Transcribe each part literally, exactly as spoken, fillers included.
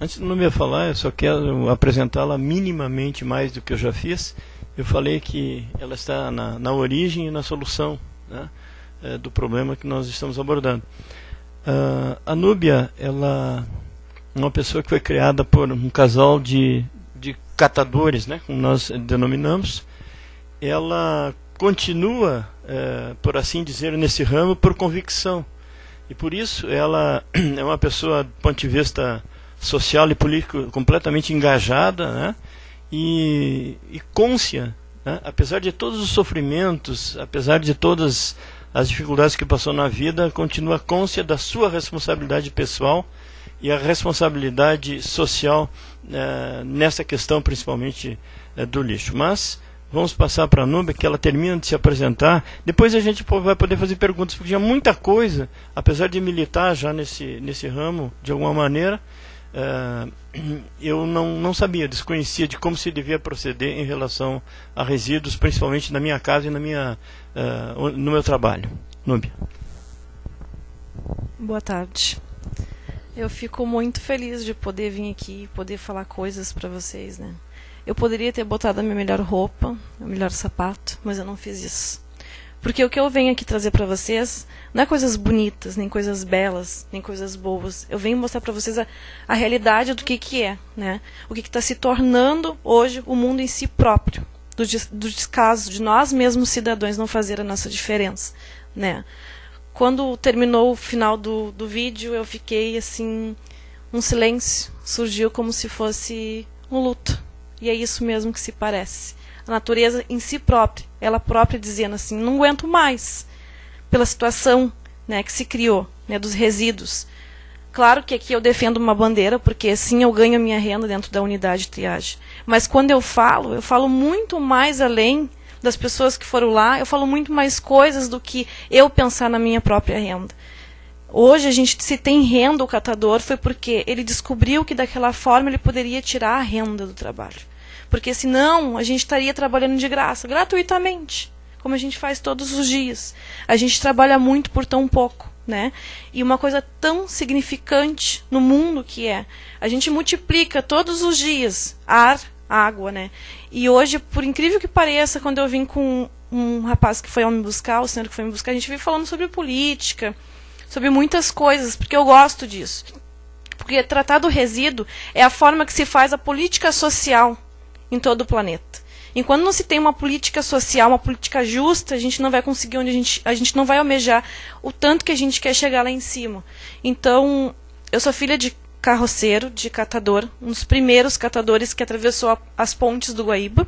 Antes de não me falar, eu só quero apresentá-la minimamente mais do que eu já fiz. Eu falei que ela está na, na origem e na solução, né, é, do problema que nós estamos abordando. Uh, a Núbia, ela é uma pessoa que foi criada por um casal de, de catadores, né, como nós denominamos. Ela continua, é, por assim dizer, nesse ramo por convicção. E por isso ela é uma pessoa, do ponto de vista social e político, completamente engajada, né? e, e cônscia, né? Apesar de todos os sofrimentos, apesar de todas as dificuldades que passou na vida, continua cônscia da sua responsabilidade pessoal e a responsabilidade social, eh, nessa questão principalmente eh, do lixo. Mas vamos passar para a Núbia, que ela termina de se apresentar. Depois a gente vai poder fazer perguntas, porque já muita coisa, apesar de militar já nesse, nesse ramo, de alguma maneira, uh, eu não, não sabia, desconhecia de como se devia proceder em relação a resíduos, principalmente na minha casa e na minha, uh, no meu trabalho. Núbia. Boa tarde. Eu fico muito feliz de poder vir aqui e poder falar coisas para vocês, né? Eu poderia ter botado a minha melhor roupa, o melhor sapato, mas eu não fiz isso. Porque o que eu venho aqui trazer para vocês não é coisas bonitas, nem coisas belas, nem coisas boas. Eu venho mostrar para vocês a, a realidade do que, que é, né? O que está se tornando hoje o mundo em si próprio, do, des, do descaso de nós mesmos cidadãos não fazer a nossa diferença, né? Quando terminou o final do, do vídeo, eu fiquei assim, um silêncio, surgiu como se fosse um luto. E é isso mesmo que se parece. A natureza em si própria, ela própria dizendo assim, não aguento mais, pela situação, né, que se criou, né, dos resíduos. Claro que aqui eu defendo uma bandeira, porque assim eu ganho a minha renda dentro da unidade de triagem. Mas quando eu falo, eu falo muito mais além das pessoas que foram lá, eu falo muito mais coisas do que eu pensar na minha própria renda. Hoje a gente, se tem renda o catador, foi porque ele descobriu que daquela forma ele poderia tirar a renda do trabalho. Porque senão a gente estaria trabalhando de graça, gratuitamente, como a gente faz todos os dias. A gente trabalha muito por tão pouco, né? E uma coisa tão significante no mundo que é, a gente multiplica todos os dias ar, água, né? E hoje, por incrível que pareça, quando eu vim com um rapaz que foi ao me buscar, o senhor que foi me buscar, a gente veio falando sobre política, sobre muitas coisas, porque eu gosto disso. Porque tratar do resíduo é a forma que se faz a política social em todo o planeta. Enquanto não se tem uma política social, uma política justa, a gente não vai conseguir onde a gente, a gente não vai almejar o tanto que a gente quer chegar lá em cima. Então, eu sou filha de carroceiro, de catador, um dos primeiros catadores que atravessou a, as pontes do Guaíba.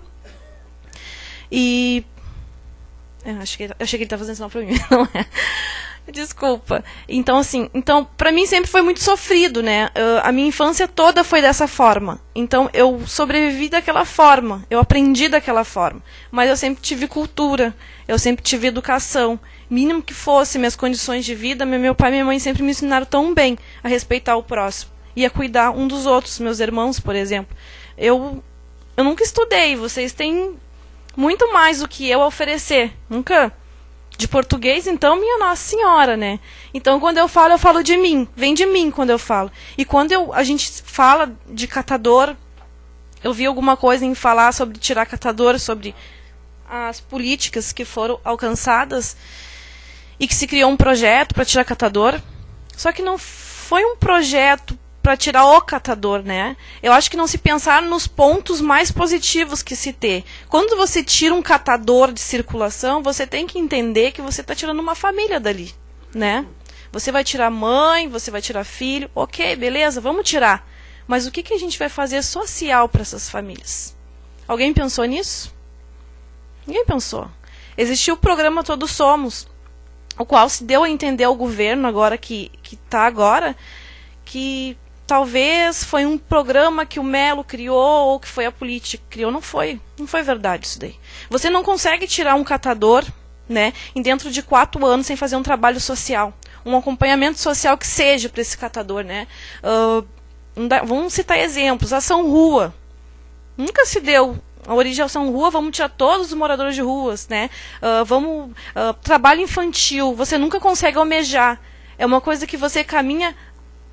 E... Eu acho que, eu achei que ele estava fazendo sinal para mim, não é? Desculpa. Então, assim, então, para mim sempre foi muito sofrido, né? Uh, a minha infância toda foi dessa forma. Então, eu sobrevivi daquela forma. Eu aprendi daquela forma. Mas eu sempre tive cultura. Eu sempre tive educação. Mínimo que fosse minhas condições de vida, meu pai e minha mãe sempre me ensinaram tão bem a respeitar o próximo. E a cuidar um dos outros, meus irmãos, por exemplo. Eu, eu nunca estudei. Vocês têm muito mais do que eu a oferecer. Nunca... De português, então, minha Nossa Senhora, né? Então, quando eu falo, eu falo de mim. Vem de mim quando eu falo. E quando eu, a gente fala de catador, eu vi alguma coisa em falar sobre tirar catador, sobre as políticas que foram alcançadas e que se criou um projeto para tirar catador. Só que não foi um projeto para tirar o catador, né? Eu acho que não se pensar nos pontos mais positivos que se ter. Quando você tira um catador de circulação, você tem que entender que você está tirando uma família dali, né? Você vai tirar mãe, você vai tirar filho, ok, beleza, vamos tirar. Mas o que, que a gente vai fazer social para essas famílias? Alguém pensou nisso? Ninguém pensou. Existiu o programa Todos Somos, o qual se deu a entender ao governo agora que que está agora, que talvez foi um programa que o Melo criou ou que foi a política que criou. Não foi. Não foi verdade isso daí. Você não consegue tirar um catador, né, em dentro de quatro anos sem fazer um trabalho social. Um acompanhamento social que seja para esse catador, né? Uh, vamos citar exemplos. Ação Rua. Nunca se deu a origem da Ação Rua, vamos tirar todos os moradores de ruas, né? Uh, vamos, uh, trabalho infantil. Você nunca consegue almejar. É uma coisa que você caminha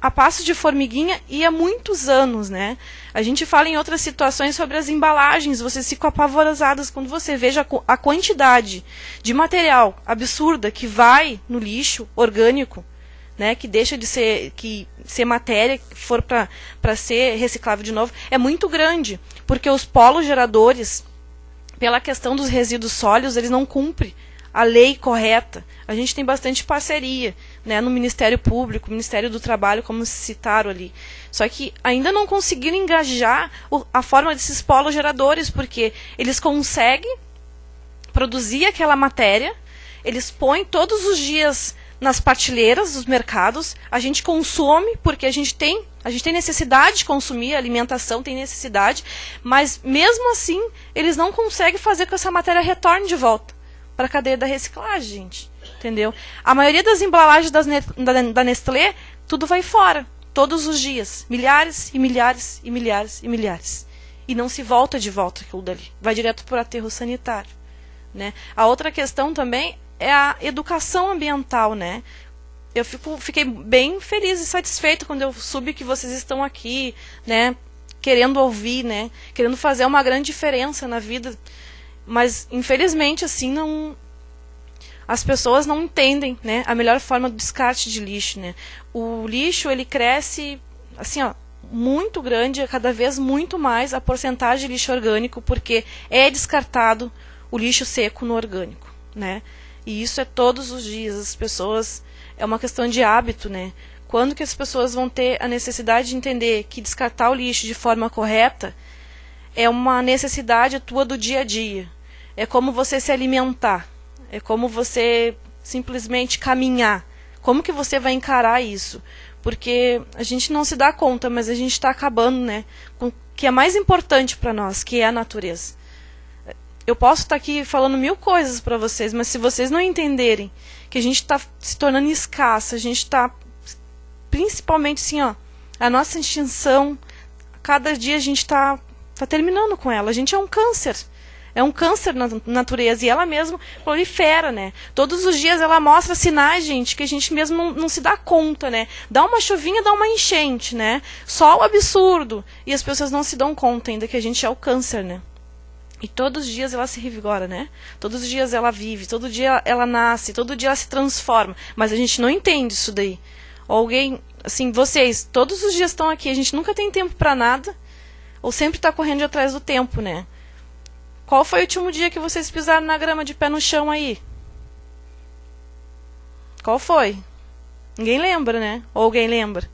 a passo de formiguinha e há muitos anos, né? A gente fala em outras situações sobre as embalagens, vocês ficam apavorados quando você veja a quantidade de material absurda que vai no lixo orgânico, né? Que deixa de ser, que ser matéria, que for para ser reciclável de novo, é muito grande, porque os polos geradores, pela questão dos resíduos sólidos, eles não cumprem a lei correta. A gente tem bastante parceria, né, no Ministério Público, Ministério do Trabalho, como citaram ali. Só que ainda não conseguiram engajar o, a forma desses polos geradores, porque eles conseguem produzir aquela matéria, eles põem todos os dias nas prateleiras dos mercados, a gente consome, porque a gente tem, a gente tem necessidade de consumir, a alimentação tem necessidade, mas mesmo assim, eles não conseguem fazer com que essa matéria retorne de volta para a cadeia da reciclagem, gente. Entendeu? A maioria das embalagens das ne da, da Nestlé, tudo vai fora, todos os dias. Milhares e milhares e milhares e milhares. E não se volta de volta aquilo dali. Vai direto para o aterro sanitário. Né? A outra questão também é a educação ambiental, né? Eu fico, fiquei bem feliz e satisfeita quando eu soube que vocês estão aqui, né? Querendo ouvir, né? Querendo fazer uma grande diferença na vida. Mas, infelizmente, assim, não, as pessoas não entendem, né, a melhor forma do descarte de lixo, né? O lixo, ele cresce, assim, ó, muito grande, cada vez muito mais a porcentagem de lixo orgânico, porque é descartado o lixo seco no orgânico, né? E isso é todos os dias, as pessoas, é uma questão de hábito, né? Quando que as pessoas vão ter a necessidade de entender que descartar o lixo de forma correta é uma necessidade tua do dia a dia. É como você se alimentar. É como você simplesmente caminhar. Como que você vai encarar isso? Porque a gente não se dá conta, mas a gente está acabando, né, com o que é mais importante para nós, que é a natureza. Eu posso estar aqui falando mil coisas para vocês, mas se vocês não entenderem que a gente está se tornando escassa, a gente está, principalmente assim, ó, a nossa extinção, cada dia a gente está tá terminando com ela. A gente é um câncer. É um câncer na natureza. E ela mesmo prolifera, né? Todos os dias ela mostra sinais, gente, que a gente mesmo não, não se dá conta, né? Dá uma chuvinha, dá uma enchente, né? Sol absurdo. E as pessoas não se dão conta ainda que a gente é o câncer, né? E todos os dias ela se revigora, né? Todos os dias ela vive, todo dia ela nasce, todo dia ela se transforma. Mas a gente não entende isso daí. Alguém, assim, vocês, todos os dias estão aqui, a gente nunca tem tempo para nada. Ou sempre está correndo atrás do tempo, né? Qual foi o último dia que vocês pisaram na grama de pé no chão aí? Qual foi? Ninguém lembra, né? Ou alguém lembra?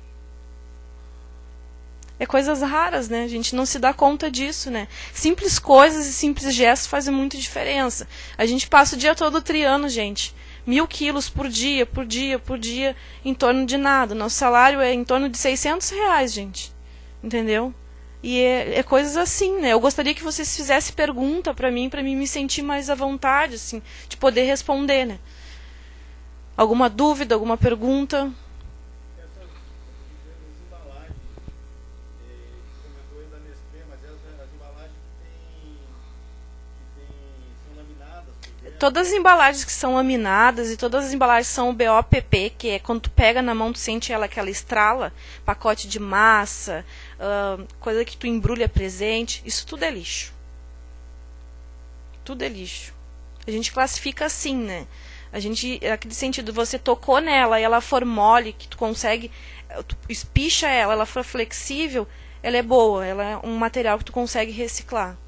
É coisas raras, né? A gente não se dá conta disso, né? Simples coisas e simples gestos fazem muita diferença. A gente passa o dia todo triando, gente. Mil quilos por dia, por dia, por dia, em torno de nada. Nosso salário é em torno de seiscentos reais, gente. Entendeu? E é, é coisas assim, né? Eu gostaria que vocês fizessem pergunta para mim, para mim me sentir mais à vontade, assim, de poder responder, né? Alguma dúvida, alguma pergunta? Essas embalagens, você comentou da Nestlé, mas as embalagens que tem, que tem, são laminadas por dentro. Todas as embalagens que são laminadas e todas as embalagens são o B O P P, que é quando tu pega na mão, tu sente ela que ela estrala, pacote de massa, uh, coisa que tu embrulha presente, isso tudo é lixo. Tudo é lixo. A gente classifica assim, né? A gente, naquele sentido, você tocou nela e ela for mole, que tu consegue, tu espicha ela, ela for flexível, ela é boa, ela é um material que tu consegue reciclar.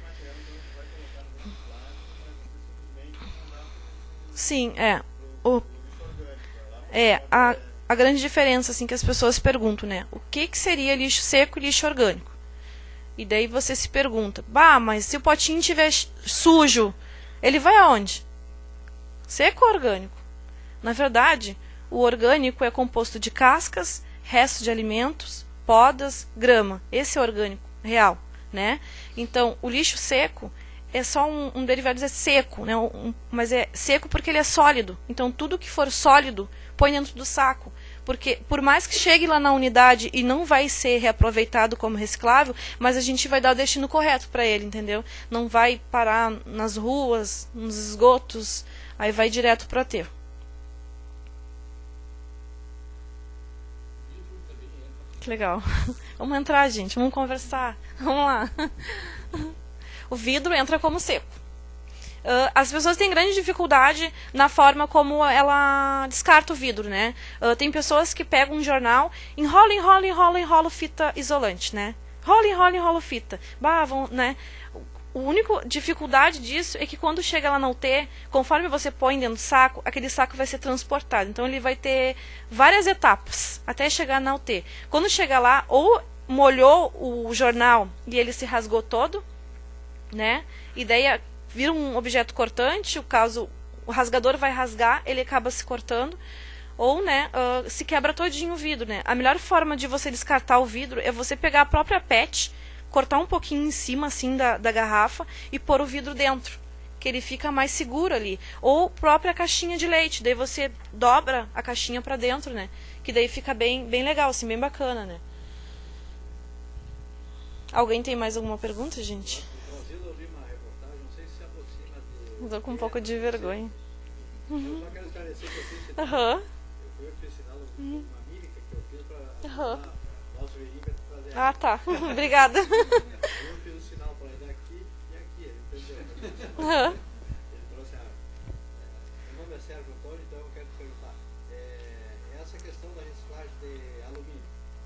Sim, é. O, é, a, a grande diferença, assim, que as pessoas perguntam, né? O que, que seria lixo seco e lixo orgânico? E daí você se pergunta, bah, mas se o potinho estiver sujo, ele vai aonde? Seco ou orgânico? Na verdade, o orgânico é composto de cascas, restos de alimentos, podas, grama. Esse é o orgânico real, né? Então, o lixo seco é só um, um derivado de seco, né? Um, mas é seco porque ele é sólido. Então, tudo que for sólido, põe dentro do saco. Porque, por mais que chegue lá na unidade e não vai ser reaproveitado como reciclável, mas a gente vai dar o destino correto para ele, entendeu? Não vai parar nas ruas, nos esgotos, aí vai direto para o aterro. O que legal. Vamos entrar, gente, vamos conversar. Vamos lá. O vidro entra como seco. Uh, as pessoas têm grande dificuldade na forma como ela descarta o vidro, né? Uh, tem pessoas que pegam um jornal, enrola, enrola, enrola, enrola fita isolante, né? Rola, enrola, enrola fita. Bah, vão, né? A única dificuldade disso é que quando chega lá na U T, conforme você põe dentro do saco, aquele saco vai ser transportado. Então ele vai ter várias etapas até chegar na U T. Quando chega lá, ou molhou o jornal e ele se rasgou todo, né? E daí vira um objeto cortante, o caso o rasgador vai rasgar, ele acaba se cortando, ou né, uh, se quebra todinho o vidro, né? A melhor forma de você descartar o vidro é você pegar a própria pet, cortar um pouquinho em cima assim da, da garrafa e pôr o vidro dentro, que ele fica mais seguro ali. Ou própria caixinha de leite, daí você dobra a caixinha para dentro, né? Que daí fica bem, bem legal, assim, bem bacana, né? Alguém tem mais alguma pergunta, gente? Estou com um pouco de vergonha. Eu só quero esclarecer que eu fiz esse Aham. eu fui ensinar uma mímica que eu fiz para Aham. nosso Henrique fazer. Ah, tá. Obrigada. Eu fiz o sinal para ele aqui e aqui, ele entendeu? Aham. Ele trouxe a. Meu nome é Sérgio Antônio, então eu quero te perguntar. É, essa questão da reciclagem de alumínio.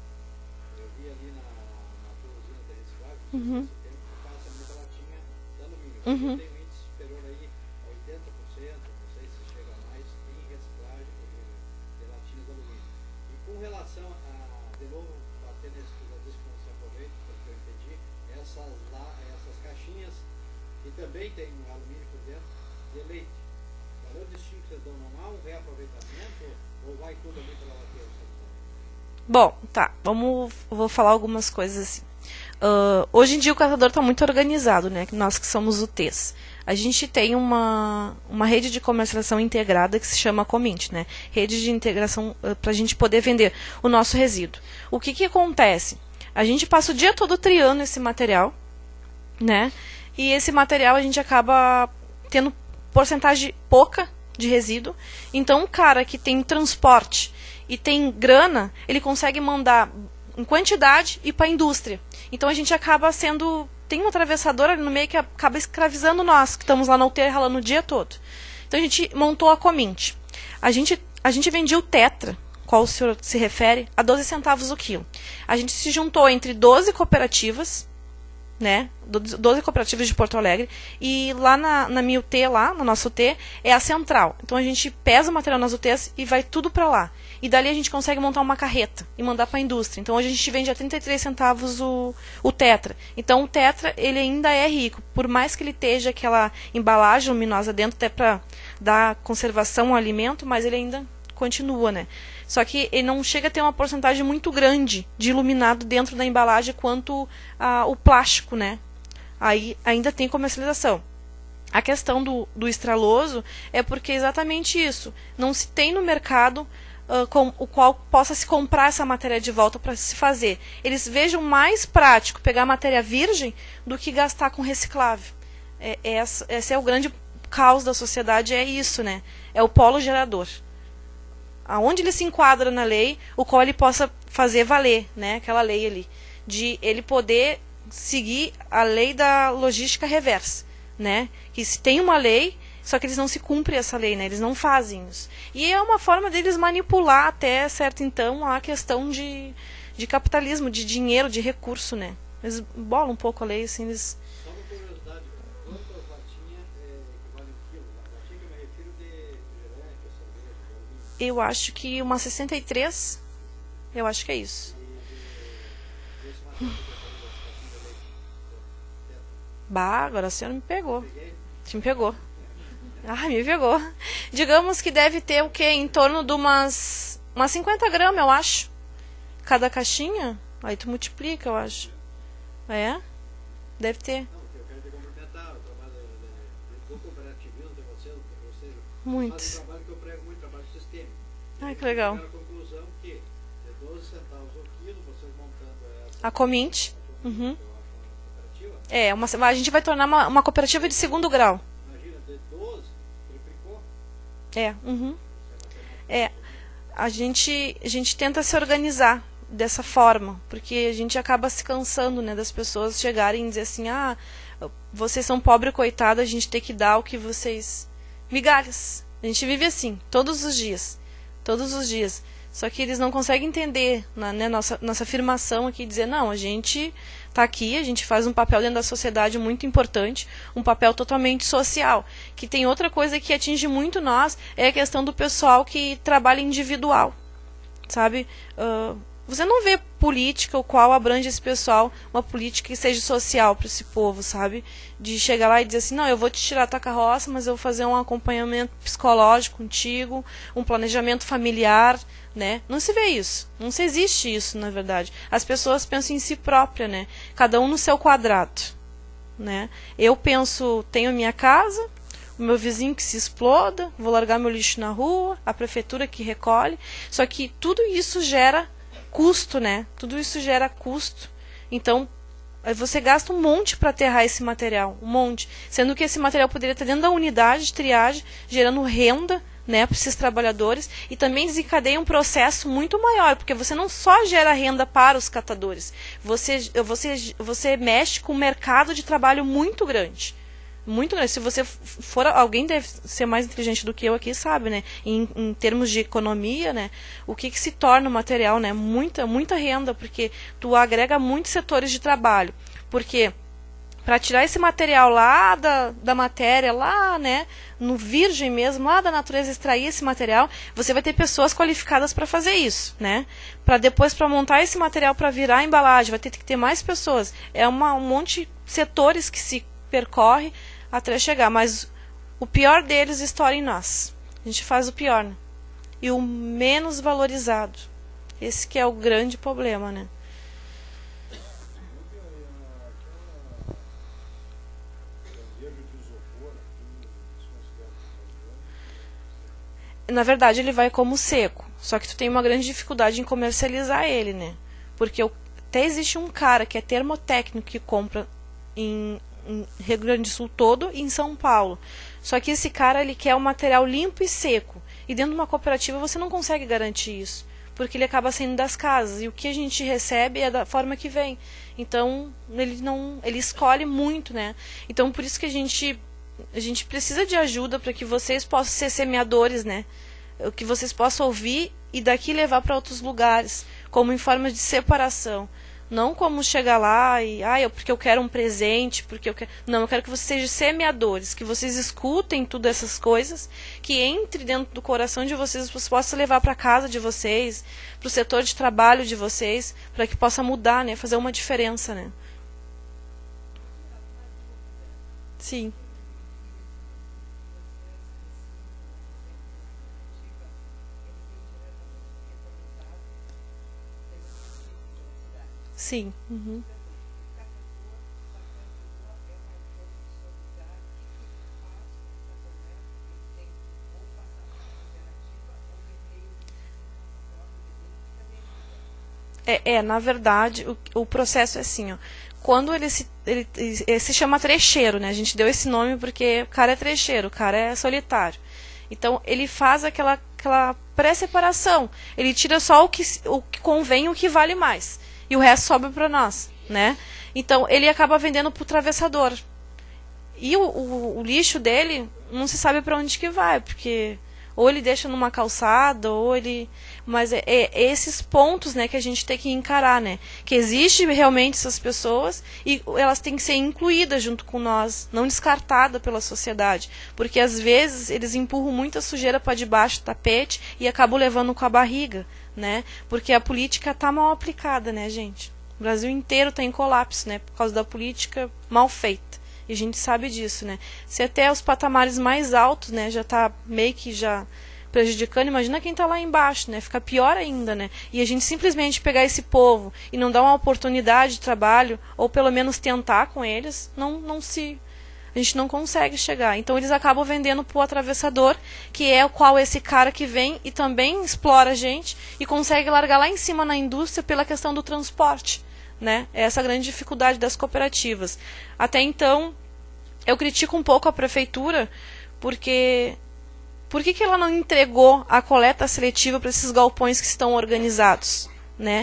Eu vi ali na, na tua usina de reciclagem, Uhum. esse tempo que passa muita latinha de alumínio. Uhum. Tem um índice superior aí a oitenta por cento, não sei se chega mais, em reciclagem de, de latinhas de alumínio. E com relação a, de novo, bater nesse que você se aproveita, porque eu entendi, essas, lá, essas caixinhas que também tem um alumínio por dentro, de leite. Qual é o destino que vocês dão? Não há um reaproveitamento ou vai tudo ali para bater? Bom, tá. Vamos, vou falar algumas coisas assim. Uh, hoje em dia o catador está muito organizado, né? Nós que somos U Ts. A gente tem uma, uma rede de comercialização integrada que se chama Comint, né? Rede de integração uh, para a gente poder vender o nosso resíduo. O que que acontece? A gente passa o dia todo triando esse material, né? E esse material a gente acaba tendo porcentagem pouca de resíduo. Então, o cara que tem transporte e tem grana, ele consegue mandar em quantidade e para a indústria. Então a gente acaba sendo... Tem um atravessador ali no meio que acaba escravizando nós, que estamos lá na U T ralando o dia todo. Então a gente montou a Comint. A gente, a gente vendia o Tetra, qual o senhor se refere, a doze centavos o quilo. A gente se juntou entre doze cooperativas, né? doze cooperativas de Porto Alegre, e lá na, na minha U T, lá, na nossa U T, é a central. Então a gente pesa o material nas U Ts e vai tudo para lá. E dali a gente consegue montar uma carreta e mandar para a indústria. Então hoje a gente vende a trinta e três centavos o, o Tetra. Então o Tetra, ele ainda é rico. Por mais que ele esteja aquela embalagem luminosa dentro, até para dar conservação ao alimento, mas ele ainda continua, né? Só que ele não chega a ter uma porcentagem muito grande de iluminado dentro da embalagem quanto a, o plástico, né? Aí ainda tem comercialização. A questão do, do estraloso é porque é exatamente isso. Não se tem no mercado uh, com o qual possa se comprar essa matéria de volta para se fazer. Eles vejam mais prático pegar matéria virgem do que gastar com reciclável. É, é essa, esse é o grande caos da sociedade, é isso, né? É o polo gerador. Aonde ele se enquadra na lei, o qual ele possa fazer valer, né? Aquela lei ali, de ele poder seguir a lei da logística reversa, né? Que se tem uma lei, só que eles não se cumprem essa lei, né? Eles não fazem isso. E é uma forma deles manipular até, certo, então, a questão de, de capitalismo, de dinheiro, de recurso, né? Eles bolam um pouco a lei, assim, eles... Só uma curiosidade, quantas latinhas equivale um quilo? Latinha que eu me refiro de refrigerante, cerveja, de Eu acho que uma sessenta e três, eu acho que é isso. e esse material que eu falei das caixinhas de leite. Bah, agora a senhora me pegou. Você me pegou. Ah, me pegou. Digamos que deve ter o quê? Em torno de umas, umas cinquenta gramas, eu acho. Cada caixinha. Aí tu multiplica, eu acho. É? Deve ter. Não, eu quero te cumprimentar, o trabalho do cooperativismo de vocês, ou seja, Muito. faz um trabalho que eu prego muito, trabalho sistêmico. Ai, que legal. Chegaram à conclusão que de doze centavos o quilo, vocês montando essa A Comint. Uhum. eu acho uma cooperativa, É, uma, a gente vai tornar uma, uma cooperativa de segundo grau. imagina, de doze, triplicou. É, uhum. É, a gente, a gente tenta se organizar dessa forma, porque a gente acaba se cansando, né, das pessoas chegarem e dizer assim, ah, vocês são pobre coitado, a gente tem que dar o que vocês... migalhas. A gente vive assim, todos os dias. Todos os dias. Só que eles não conseguem entender, né, nossa, nossa afirmação aqui, dizer, não, a gente está aqui, a gente faz um papel dentro da sociedade muito importante, um papel totalmente social. Que tem outra coisa que atinge muito nós, é a questão do pessoal que trabalha individual. Sabe? Uh, você não vê política o qual abrange esse pessoal, uma política que seja social para esse povo, sabe? De chegar lá e dizer assim, não, eu vou te tirar a tua carroça, mas eu vou fazer um acompanhamento psicológico contigo, um planejamento familiar, né? Não se vê isso, não se existe isso, na verdade. As pessoas pensam em si própria, né? Cada um no seu quadrado, né? Eu penso, tenho a minha casa, o meu vizinho que se exploda, vou largar meu lixo na rua, a prefeitura que recolhe, só que tudo isso gera custo, né? Tudo isso gera custo. Então, você gasta um monte para aterrar esse material, um monte. Sendo que esse material poderia estar dentro da unidade de triagem, gerando renda, né, para esses trabalhadores, e também desencadeia um processo muito maior, porque você não só gera renda para os catadores, você, você, você mexe com um mercado de trabalho muito grande. Muito grande. Se você for, alguém deve ser mais inteligente do que eu aqui, sabe, né? Em, em termos de economia, né? O que, que se torna o material, né? Muita, muita renda, porque tu agrega muitos setores de trabalho. Porque para tirar esse material lá da, da matéria, lá, né? No virgem mesmo, lá da natureza, extrair esse material, você vai ter pessoas qualificadas para fazer isso, né? Para depois, para montar esse material para virar a embalagem, vai ter que ter mais pessoas. É uma, um monte de setores que se percorre até chegar, mas o pior deles estoura em nós. A gente faz o pior, né? E o menos valorizado. Esse que é o grande problema, né? Na verdade, ele vai como seco. Só que tu tem uma grande dificuldade em comercializar ele, né? Porque até existe um cara que é termotécnico que compra em em Rio Grande do Sul todo e em São Paulo. Só que esse cara, ele quer um material limpo e seco. E dentro de uma cooperativa você não consegue garantir isso, porque ele acaba saindo das casas. E o que a gente recebe é da forma que vem. Então, ele não, ele escolhe muito, né? Então, por isso que a gente, a gente precisa de ajuda para que vocês possam ser semeadores, né? Que vocês possam ouvir e daqui levar para outros lugares, como em forma de separação. Não como chegar lá e, ah, eu, porque eu quero um presente, porque eu quero... Não, eu quero que vocês sejam semeadores, que vocês escutem tudo essas coisas, que entre dentro do coração de vocês, vocês possam levar para casa de vocês, para o setor de trabalho de vocês, para que possa mudar, né, fazer uma diferença, né. Sim. Sim. Uhum. É, é, na verdade, o, o processo é assim, ó. Quando ele se, ele, ele se chama trecheiro, né? A gente deu esse nome porque o cara é trecheiro, o cara é solitário. Então, ele faz aquela, aquela pré-separação. Ele tira só o que, o que convém e o que vale mais. E o resto sobe para nós, né? Então, ele acaba vendendo para o travessador. E o, o, o lixo dele, não se sabe para onde que vai, porque ou ele deixa numa calçada, ou ele... Mas é, é esses pontos, né, que a gente tem que encarar, né? Que existe realmente essas pessoas e elas têm que ser incluídas junto com nós, não descartadas pela sociedade. Porque às vezes eles empurram muita sujeira para debaixo do tapete e acabam levando com a barriga, né? Porque a política está mal aplicada, né, gente? O Brasil inteiro está em colapso, né? Por causa da política mal feita. E a gente sabe disso, né? Se até os patamares mais altos, né, já está meio que já prejudicando, imagina quem está lá embaixo, né? Fica pior ainda, né? E a gente simplesmente pegar esse povo e não dar uma oportunidade de trabalho, ou pelo menos tentar com eles, não, não se... A gente não consegue chegar. Então eles acabam vendendo para o atravessador, que é o qual esse cara que vem e também explora a gente e consegue largar lá em cima na indústria pela questão do transporte, né? É essa a grande dificuldade das cooperativas. Até então, eu critico um pouco a prefeitura, porque por que que ela não entregou a coleta seletiva para esses galpões que estão organizados, né?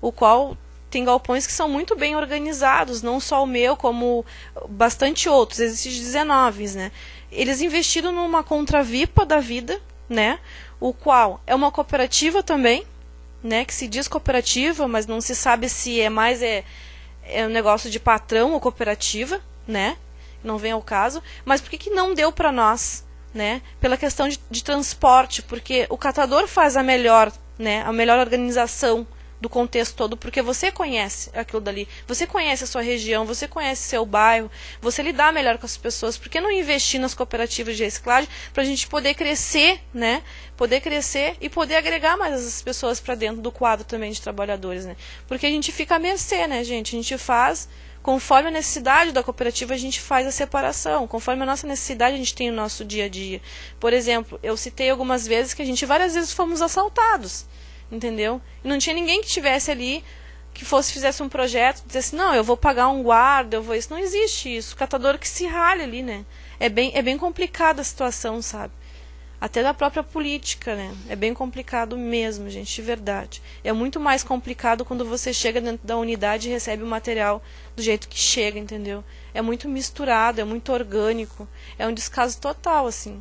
o qual tem galpões que são muito bem organizados, não só o meu, como bastante outros, existem dezenove, né? Eles investiram numa Contravipa da vida, né? O qual é uma cooperativa também, né? Que se diz cooperativa, mas não se sabe se é mais é, é um negócio de patrão ou cooperativa, né? Não vem ao caso. Mas por que que não deu para nós, né? Pela questão de, de transporte, porque o catador faz a melhor, né? A melhor organização do contexto todo, porque você conhece aquilo dali, você conhece a sua região, você conhece seu bairro, você lidar melhor com as pessoas. Por que não investir nas cooperativas de reciclagem para a gente poder crescer, né? Poder crescer e poder agregar mais essas pessoas para dentro do quadro também de trabalhadores, né? Porque a gente fica à mercê, né, gente? A gente faz conforme a necessidade da cooperativa, a gente faz a separação. Conforme a nossa necessidade, a gente tem o nosso dia a dia. Por exemplo, eu citei algumas vezes que a gente várias vezes fomos assaltados. Entendeu? E não tinha ninguém que estivesse ali, que fosse, fizesse um projeto, dissesse, não, eu vou pagar um guarda, eu vou isso. Não existe isso. O catador que se ralha ali, né? É bem, é bem complicada a situação, sabe? Até da própria política, né? É bem complicado mesmo, gente, de verdade. É muito mais complicado quando você chega dentro da unidade e recebe o material do jeito que chega, entendeu? É muito misturado, é muito orgânico. É um descaso total, assim.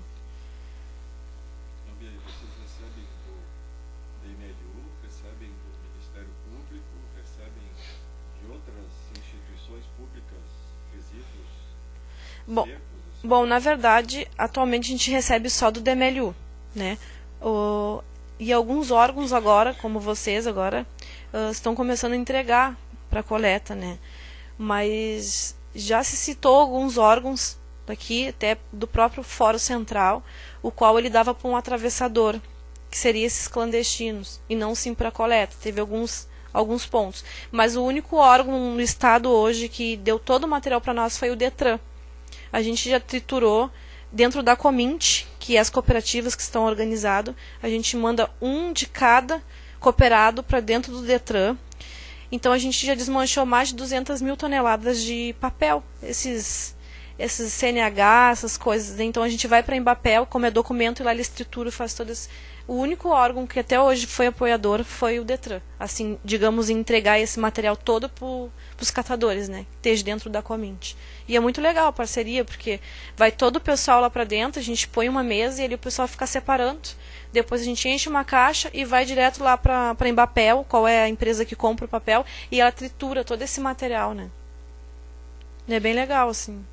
Bom, bom, na verdade, atualmente a gente recebe só do D M L U, né? O, e alguns órgãos agora, como vocês agora, uh, estão começando a entregar para coleta, né? Mas já se citou alguns órgãos daqui, até do próprio Fórum Central, o qual ele dava para um atravessador, que seria esses clandestinos, e não sim para coleta. Teve alguns alguns pontos. Mas o único órgão no estado hoje que deu todo o material para nós foi o DETRAN. A gente já triturou dentro da Comint, que é as cooperativas que estão organizadas. A gente manda um de cada cooperado para dentro do DETRAN. Então a gente já desmanchou mais de duzentas mil toneladas de papel. Esses, esses C N H, essas coisas. Então a gente vai para Embapel, como é documento, e lá eles trituram e faz todas. O único órgão que até hoje foi apoiador foi o DETRAN. Assim, digamos, entregar esse material todo para os catadores, né? Que esteja dentro da Comint. E é muito legal a parceria, porque vai todo o pessoal lá para dentro, a gente põe uma mesa e ali o pessoal fica separando. Depois a gente enche uma caixa e vai direto lá para a Embapel, qual é a empresa que compra o papel, e ela tritura todo esse material, né? E é bem legal, assim.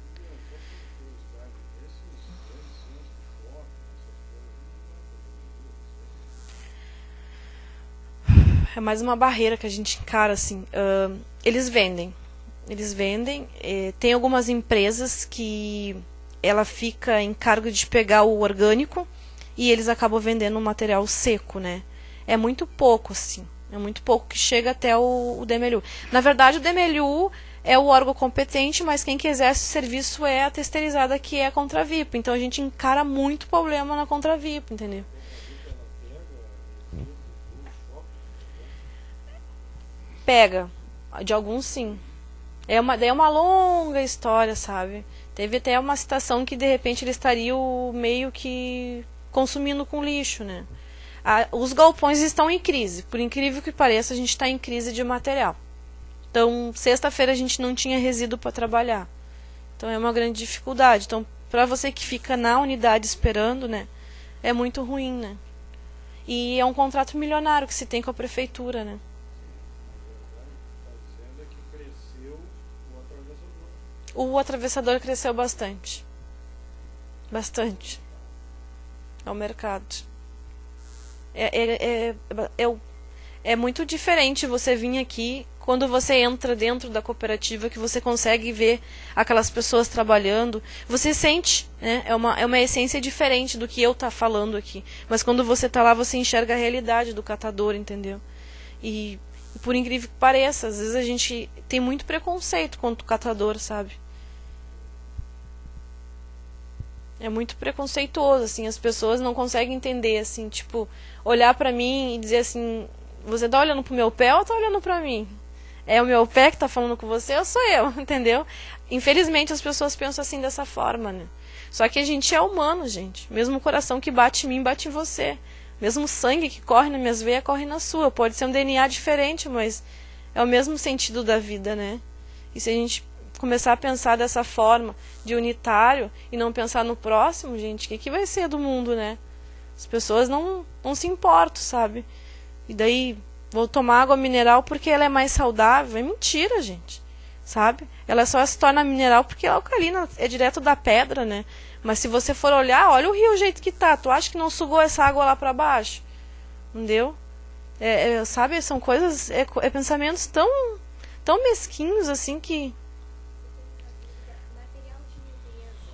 É mais uma barreira que a gente encara, assim. Uh, eles vendem. Eles vendem. Eh, tem algumas empresas que ela fica em cargo de pegar o orgânico e eles acabam vendendo o material seco, né? É muito pouco, assim. É muito pouco que chega até o, o D M L U. Na verdade, o D M L U é o órgão competente, mas quem que exerce o serviço é a terceirizada, que é a Contravipa. Então, a gente encara muito problema na Contravipa, entendeu? Pega. De alguns, sim. É uma, daí é uma longa história, sabe? Teve até uma situação que, de repente, eles estariam meio que consumindo com lixo, né? Ah, os galpões estão em crise. Por incrível que pareça, a gente está em crise de material. Então, sexta-feira a gente não tinha resíduo para trabalhar. Então, é uma grande dificuldade. Então, para você que fica na unidade esperando, né? É muito ruim, né? E é um contrato milionário que se tem com a prefeitura, né? O atravessador cresceu bastante. Bastante. É o mercado. É, é, é, é, é muito diferente você vir aqui, quando você entra dentro da cooperativa, que você consegue ver aquelas pessoas trabalhando. Você sente, né? É uma, é uma essência diferente do que eu tá falando aqui. Mas quando você está lá, você enxerga a realidade do catador, entendeu? E, por incrível que pareça, às vezes a gente tem muito preconceito contra o catador, sabe? É muito preconceituoso, assim, as pessoas não conseguem entender, assim, tipo, olhar pra mim e dizer assim, você tá olhando pro meu pé ou tá olhando pra mim? É o meu pé que tá falando com você ou sou eu, entendeu? Infelizmente as pessoas pensam assim dessa forma, né? Só que a gente é humano, gente. Mesmo o coração que bate em mim, bate em você. Mesmo sangue que corre nas minhas veias, corre na sua. Pode ser um D N A diferente, mas é o mesmo sentido da vida, né? E se a gente começar a pensar dessa forma, de unitário, e não pensar no próximo, gente, o que, que vai ser do mundo, né? As pessoas não, não se importam, sabe? E daí, vou tomar água mineral porque ela é mais saudável. É mentira, gente. Sabe? Ela só se torna mineral porque é alcalina, é direto da pedra, né? Mas se você for olhar, olha o rio o jeito que tá. Tu acha que não sugou essa água lá para baixo? Entendeu? É, é, sabe, são coisas, é, é pensamentos tão, tão mesquinhos assim que... Material de limpeza,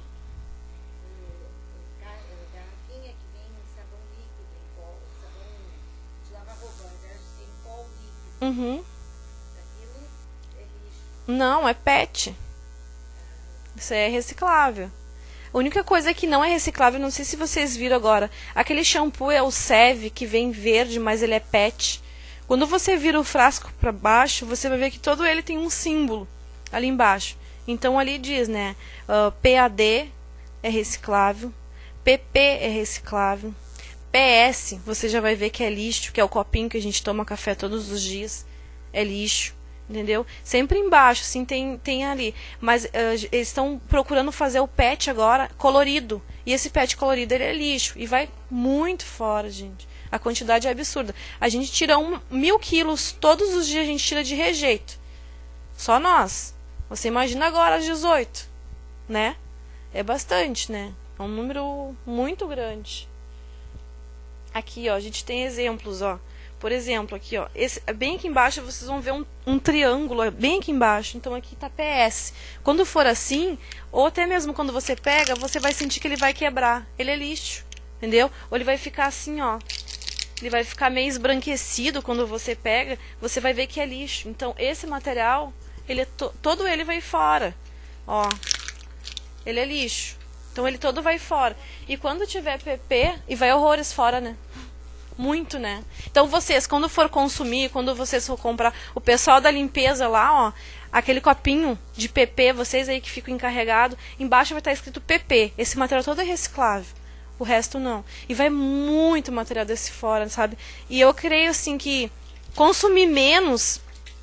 garrafinha que vem sabão líquido em pó, sabão de lavar roupa, ao invés de ser em pó líquido, Uhum. aquilo é lixo. Não, é pet. Isso é reciclável. A única coisa que não é reciclável, não sei se vocês viram agora, aquele shampoo é o Seve, que vem verde, mas ele é pet. Quando você vira o frasco para baixo, você vai ver que todo ele tem um símbolo ali embaixo. Então ali diz, né, uh, P A D é reciclável, P P é reciclável, P S você já vai ver que é lixo, que é o copinho que a gente toma café todos os dias, é lixo. Entendeu? Sempre embaixo, assim, tem, tem ali. Mas uh, eles estão procurando fazer o pet agora colorido. E esse pet colorido, ele é lixo. E vai muito fora, gente. A quantidade é absurda. A gente tira um, mil quilos, todos os dias a gente tira de rejeito. Só nós. Você imagina agora às dezoito. Né? É bastante, né? É um número muito grande. Aqui, ó, a gente tem exemplos, ó. Por exemplo, aqui, ó, esse, bem aqui embaixo vocês vão ver um, um triângulo, bem aqui embaixo. Então aqui está P S. Quando for assim, ou até mesmo quando você pega, você vai sentir que ele vai quebrar. Ele é lixo, entendeu? Ou ele vai ficar assim, ó. Ele vai ficar meio esbranquecido quando você pega, você vai ver que é lixo. Então esse material, ele é to, todo ele vai fora. Ó, ele é lixo. Então ele todo vai fora. E quando tiver P P, e vai horrores fora, né? Muito, né? Então vocês, quando for consumir, quando vocês for comprar, o pessoal da limpeza lá, ó, aquele copinho de P P, vocês aí que ficam encarregados, embaixo vai estar escrito P P. Esse material todo é reciclável. O resto não. E vai muito material desse fora, sabe? E eu creio, assim, que consumir menos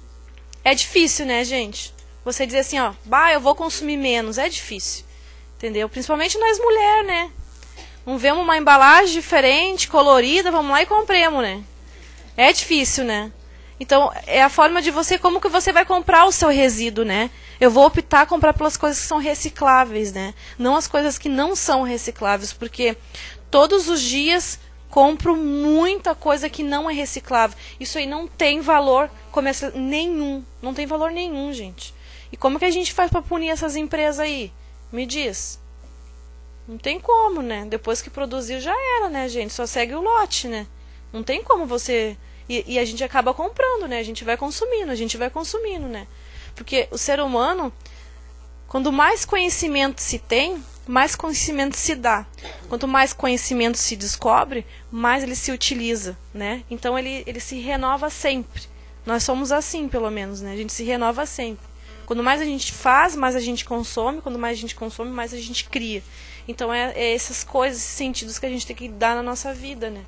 é difícil, né, gente? Você dizer assim, ó, bah, eu vou consumir menos, é difícil. Entendeu? Principalmente nós mulheres, né? Não vemos uma embalagem diferente, colorida, vamos lá e compremos, né? É difícil, né? Então, é a forma de você, como que você vai comprar o seu resíduo, né? Eu vou optar a comprar pelas coisas que são recicláveis, né? Não as coisas que não são recicláveis, porque todos os dias compro muita coisa que não é reciclável. Isso aí não tem valor comercial nenhum. Não tem valor nenhum, gente. E como que a gente faz para punir essas empresas aí? Me diz. Não tem como, né? Depois que produziu já era, né, gente? Só segue o lote, né? Não tem como você... E, e a gente acaba comprando, né? A gente vai consumindo, a gente vai consumindo, né? Porque o ser humano, quando mais conhecimento se tem, mais conhecimento se dá. Quanto mais conhecimento se descobre, mais ele se utiliza, né? Então ele, ele se renova sempre. Nós somos assim, pelo menos, né? A gente se renova sempre. Quando mais a gente faz, mais a gente consome. Quando mais a gente consome, mais a gente cria. Então é, é essas coisas, esses sentidos que a gente tem que dar na nossa vida, né?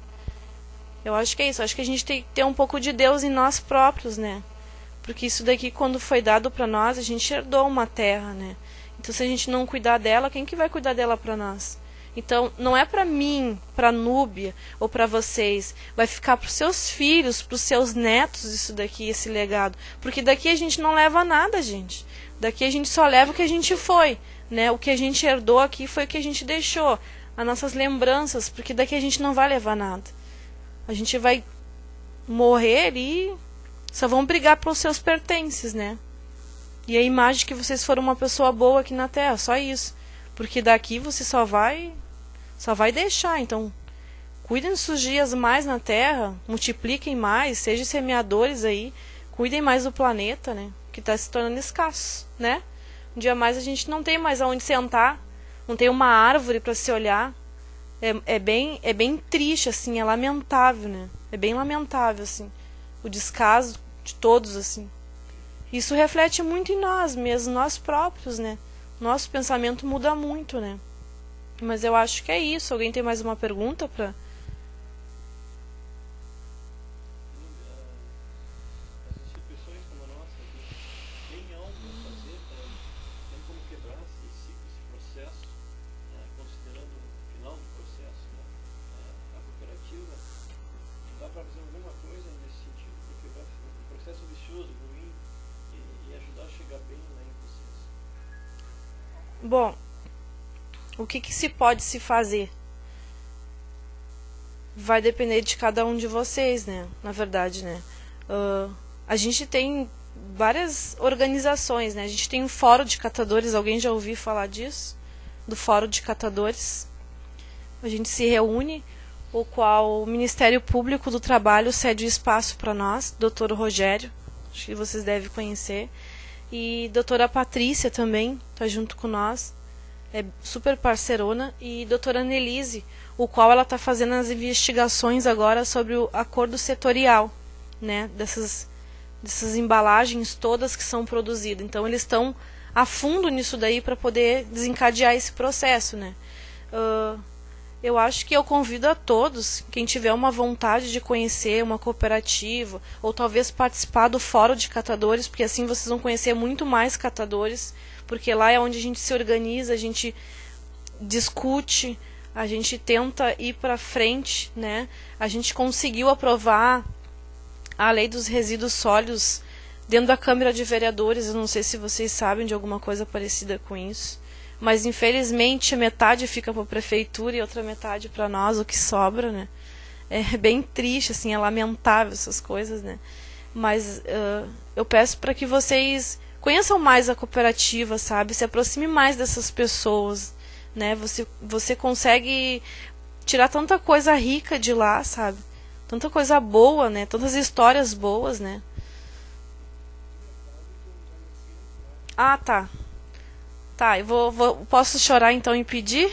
Eu acho que é isso. Eu acho que a gente tem que ter um pouco de Deus em nós próprios, né? Porque isso daqui, quando foi dado para nós, a gente herdou uma terra, né? Então se a gente não cuidar dela, quem que vai cuidar dela para nós? Então não é para mim, para Núbia ou para vocês. Vai ficar para os seus filhos, para os seus netos isso daqui, esse legado. Porque daqui a gente não leva nada, gente. Daqui a gente só leva o que a gente foi. Né? O que a gente herdou aqui foi o que a gente deixou, as nossas lembranças, porque daqui a gente não vai levar nada. A gente vai morrer e só vão brigar pelos seus pertences, né? E a imagem que vocês foram uma pessoa boa aqui na Terra, só isso. Porque daqui você só vai só vai deixar. Então, cuidem dos seus dias mais na Terra, multipliquem mais, sejam semeadores aí, cuidem mais do planeta, né? Que está se tornando escasso, né? Um dia mais a gente não tem mais aonde sentar, não tem uma árvore para se olhar. É, é, bem, é bem triste, assim, é lamentável, né? É bem lamentável, assim, o descaso de todos, assim. Isso reflete muito em nós mesmos, nós próprios, né? Nosso pensamento muda muito, né? Mas eu acho que é isso. Alguém tem mais uma pergunta para processo vicioso, ruim, e, e ajudar a chegar bem lá em vocês? Bom, o que, que se pode se fazer? Vai depender de cada um de vocês, né? Na verdade, né? Uh, a gente tem várias organizações, né? A gente tem um fórum de catadores, alguém já ouviu falar disso? Do fórum de catadores. A gente se reúne, o qual o Ministério Público do Trabalho cede o espaço para nós, doutor Rogério, acho que vocês devem conhecer, e doutora Patrícia também está junto com nós, é super parceirona, e doutora Annelise, o qual ela está fazendo as investigações agora sobre o acordo setorial, né, dessas, dessas embalagens todas que são produzidas. Então eles estão a fundo nisso daí para poder desencadear esse processo, né. Uh, eu acho que eu convido a todos, quem tiver uma vontade de conhecer uma cooperativa, ou talvez participar do fórum de catadores, porque assim vocês vão conhecer muito mais catadores, porque lá é onde a gente se organiza, a gente discute, a gente tenta ir para frente, né? A gente conseguiu aprovar a lei dos resíduos sólidos dentro da Câmara de Vereadores. Eu não sei se vocês sabem de alguma coisa parecida com isso, mas infelizmente metade fica para a prefeitura e outra metade para nós, o que sobra, né? É bem triste, assim, é lamentável essas coisas, né? Mas uh, eu peço para que vocês conheçam mais a cooperativa, sabe? Se aproxime mais dessas pessoas, né? Você, você consegue tirar tanta coisa rica de lá, sabe? Tanta coisa boa, né? Tantas histórias boas, né? Ah, tá. Tá, eu vou, vou, posso chorar então e pedir?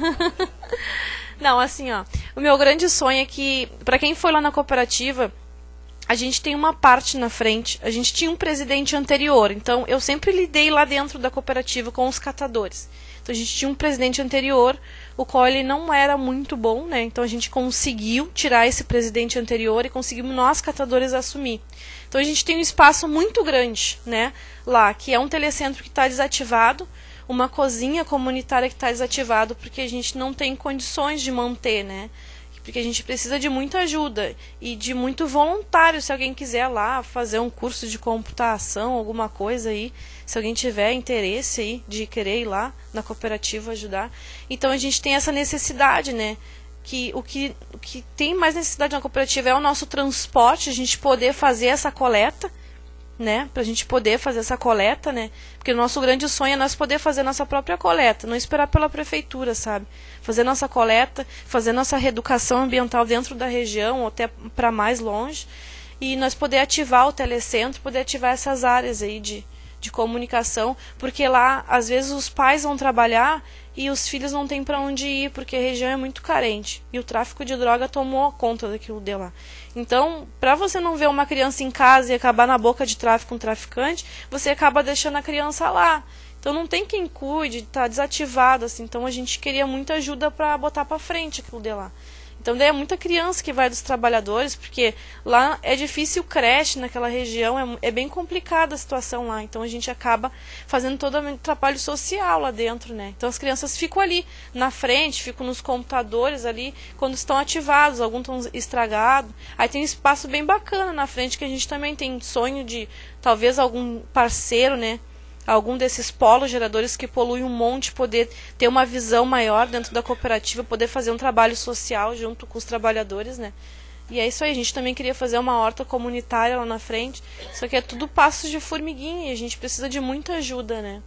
Não, assim, ó. O meu grande sonho é que, para quem foi lá na cooperativa, a gente tem uma parte na frente. A gente tinha um presidente anterior, então eu sempre lidei lá dentro da cooperativa com os catadores. Então a gente tinha um presidente anterior, o qual ele não era muito bom, né? Então a gente conseguiu tirar esse presidente anterior e conseguimos nós catadores assumir. Então a gente tem um espaço muito grande, né? Lá, que é um telecentro que está desativado, uma cozinha comunitária que está desativado porque a gente não tem condições de manter, né? Porque a gente precisa de muita ajuda e de muito voluntário, se alguém quiser lá fazer um curso de computação, alguma coisa aí, se alguém tiver interesse aí de querer ir lá na cooperativa ajudar. Então a gente tem essa necessidade, né? Que o que, o que tem mais necessidade na cooperativa é o nosso transporte, a gente poder fazer essa coleta, né, pra gente poder fazer essa coleta, né, porque o nosso grande sonho é nós poder fazer nossa própria coleta, não esperar pela prefeitura, sabe, fazer nossa coleta, fazer nossa reeducação ambiental dentro da região, ou até para mais longe, e nós poder ativar o telecentro, poder ativar essas áreas aí de, de comunicação, porque lá, às vezes, os pais vão trabalhar e os filhos não têm para onde ir, porque a região é muito carente, e o tráfico de droga tomou conta daquilo de lá. Então, para você não ver uma criança em casa e acabar na boca de tráfico um traficante, você acaba deixando a criança lá. Então não tem quem cuide, está desativado, assim. Então a gente queria muita ajuda para botar para frente aquilo de lá. Então daí é muita criança que vai dos trabalhadores, porque lá é difícil creche naquela região, é, é bem complicada a situação lá. Então a gente acaba fazendo todo o trabalho social lá dentro, né? Então as crianças ficam ali na frente, ficam nos computadores ali, quando estão ativados, alguns estão estragados. Aí tem um espaço bem bacana na frente, que a gente também tem sonho de, talvez algum parceiro, né? Algum desses polos geradores que poluem um monte, poder ter uma visão maior dentro da cooperativa, poder fazer um trabalho social junto com os trabalhadores, né? E é isso aí, a gente também queria fazer uma horta comunitária lá na frente, só que é tudo passos de formiguinha e a gente precisa de muita ajuda, né?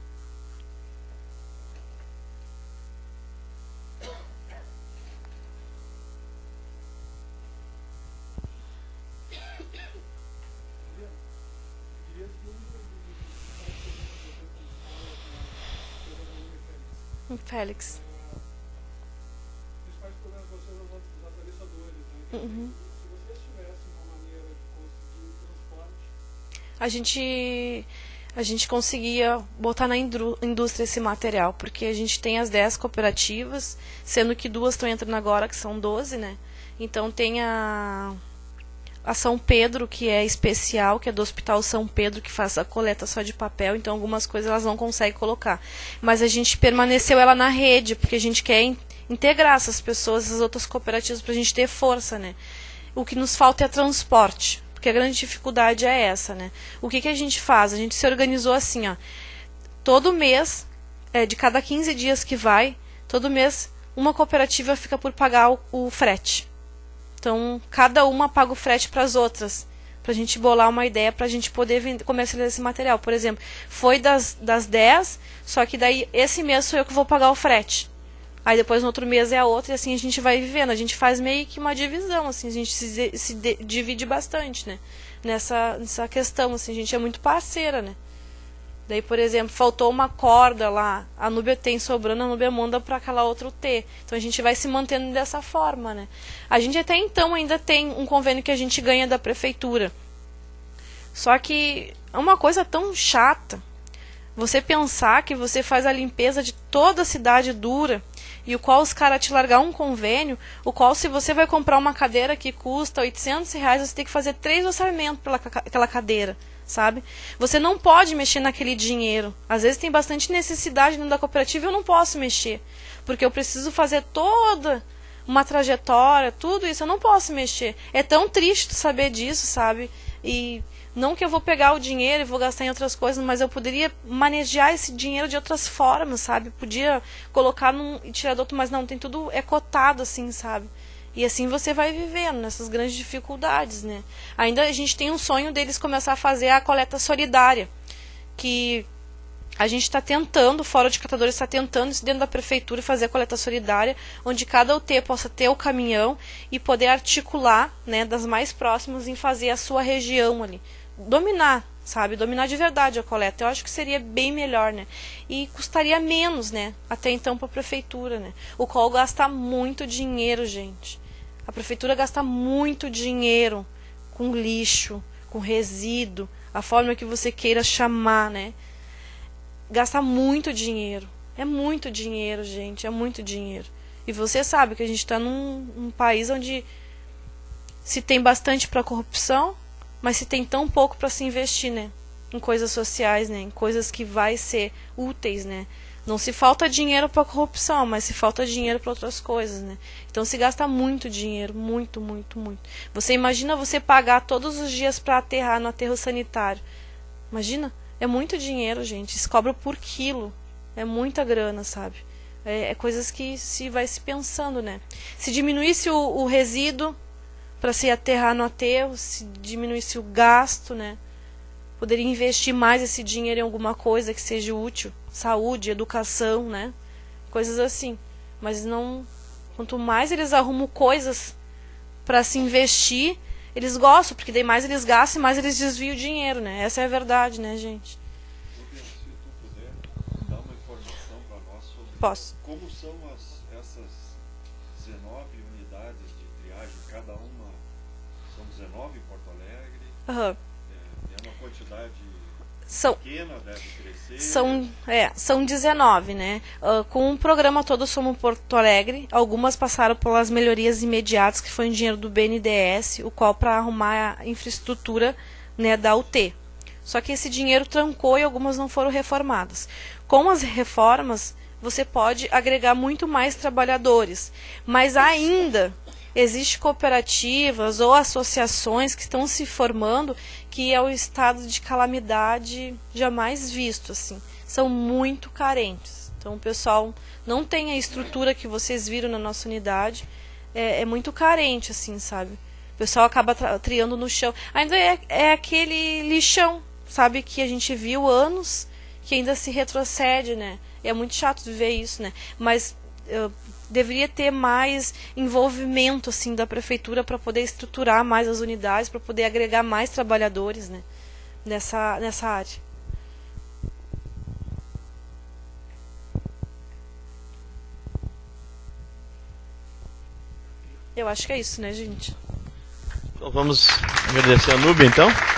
Félix. Principais problemas de vocês são os atravessadores, né? Uhum. Se vocês tivessem uma maneira de conseguir transporte... A gente, a gente conseguia botar na indústria esse material, porque a gente tem as dez cooperativas, sendo que duas estão entrando agora, que são doze, né? Então tem a... a São Pedro, que é especial, que é do Hospital São Pedro, que faz a coleta só de papel, então algumas coisas elas não conseguem colocar. Mas a gente permaneceu ela na rede, porque a gente quer in integrar essas pessoas, essas outras cooperativas, para a gente ter força, né? O que nos falta é transporte, porque a grande dificuldade é essa, né? O que, que a gente faz? A gente se organizou assim, ó. Todo mês, é, de cada quinze dias que vai, todo mês uma cooperativa fica por pagar o, o frete. Então, cada uma paga o frete para as outras, para a gente bolar uma ideia, para a gente poder vender, comercializar esse material. Por exemplo, foi das, das dez, só que daí esse mês sou eu que vou pagar o frete. Aí depois no outro mês é a outra, e assim a gente vai vivendo. A gente faz meio que uma divisão, assim, a gente se, se de, divide bastante, né? Nessa, nessa questão, assim, a gente é muito parceira, né? Daí, por exemplo, faltou uma corda lá, a Núbia tem sobrando, a Núbia manda para aquela outra U T. Então a gente vai se mantendo dessa forma, né? A gente até então ainda tem um convênio que a gente ganha da prefeitura. Só que é uma coisa tão chata você pensar que você faz a limpeza de toda a cidade dura, e o qual os caras te largar um convênio, o qual se você vai comprar uma cadeira que custa oitocentos reais, você tem que fazer três orçamentos pela aquela cadeira, sabe? Você não pode mexer naquele dinheiro. Às vezes tem bastante necessidade dentro da cooperativa e eu não posso mexer, porque eu preciso fazer toda uma trajetória, tudo isso, eu não posso mexer. É tão triste saber disso, sabe? E não que eu vou pegar o dinheiro e vou gastar em outras coisas, mas eu poderia manejar esse dinheiro de outras formas, sabe? Podia colocar num e tirar do outro, mas não, tem tudo é cotado assim, sabe? E assim você vai vivendo nessas grandes dificuldades, né? Ainda a gente tem um sonho deles começar a fazer a coleta solidária, que a gente está tentando, o Fórum de Catadores está tentando isso dentro da prefeitura, fazer a coleta solidária, onde cada U T possa ter o caminhão e poder articular, né, das mais próximas em fazer a sua região ali. Dominar, sabe? Dominar de verdade a coleta. Eu acho que seria bem melhor, né? E custaria menos, né? Até então para a prefeitura, né? O qual gasta muito dinheiro, gente. A prefeitura gasta muito dinheiro com lixo, com resíduo, a forma que você queira chamar, né? Gasta muito dinheiro. É muito dinheiro, gente. É muito dinheiro. E você sabe que a gente está num, num país onde se tem bastante para corrupção, mas se tem tão pouco para se investir, né? Em coisas sociais, né? Em coisas que vai ser úteis, né? Não se falta dinheiro para corrupção, mas se falta dinheiro para outras coisas, né? Então se gasta muito dinheiro, muito, muito, muito. Você imagina você pagar todos os dias para aterrar no aterro sanitário. Imagina? É muito dinheiro, gente. Se cobra por quilo. É muita grana, sabe? É, é coisas que se vai se pensando, né? Se diminuísse o, o resíduo para se aterrar no aterro, se diminuísse o gasto, né? Poderia investir mais esse dinheiro em alguma coisa que seja útil. Saúde, educação, né? Coisas assim. Mas não... Quanto mais eles arrumam coisas para se investir, eles gostam, porque daí mais eles gastam e mais eles desviam o dinheiro, né? Essa é a verdade, né, gente? Se tu puder dar uma informação para nós sobre Posso. Como são as, essas dezenove unidades de triagem, cada uma são dezenove em Porto Alegre, Uhum. é, é uma quantidade São... pequena, deve crescer. São, é, são dezenove, né? Uh, com o programa todo Somos Porto Alegre, algumas passaram pelas melhorias imediatas, que foi o dinheiro do B N D E S, o qual para arrumar a infraestrutura, né, da U T. Só que esse dinheiro trancou e algumas não foram reformadas. Com as reformas, você pode agregar muito mais trabalhadores, mas ainda existem cooperativas ou associações que estão se formando que é o estado de calamidade jamais visto, assim. São muito carentes. Então o pessoal não tem a estrutura que vocês viram na nossa unidade. É, é muito carente, assim, sabe? O pessoal acaba triando no chão. Ainda é, é aquele lixão, sabe? Que a gente viu anos, que ainda se retrocede, né? É muito chato de ver isso, né? Mas... Eu, deveria ter mais envolvimento assim da prefeitura para poder estruturar mais as unidades, para poder agregar mais trabalhadores, né, nessa, nessa área. Eu acho que é isso, né, gente? Então vamos agradecer a Núbia, então.